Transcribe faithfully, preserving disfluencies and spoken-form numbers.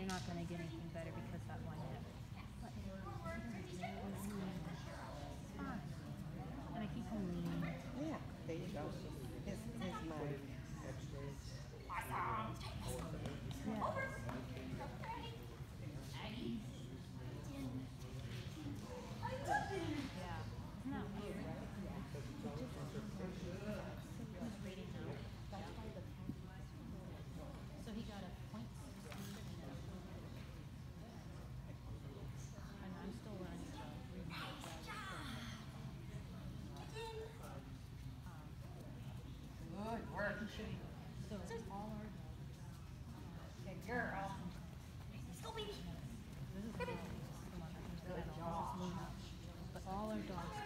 you're not going to get anything better because that one hit. But, fine. And I keep him lean. Yeah, there you go. His, his mind. Yeah. Yeah. Isn't that weird? He's reading now. So he got a point six. And I'm still learning to read my Good work. So all our Good girl. This is the one that comes to the middle. This is Luna. But all our dogs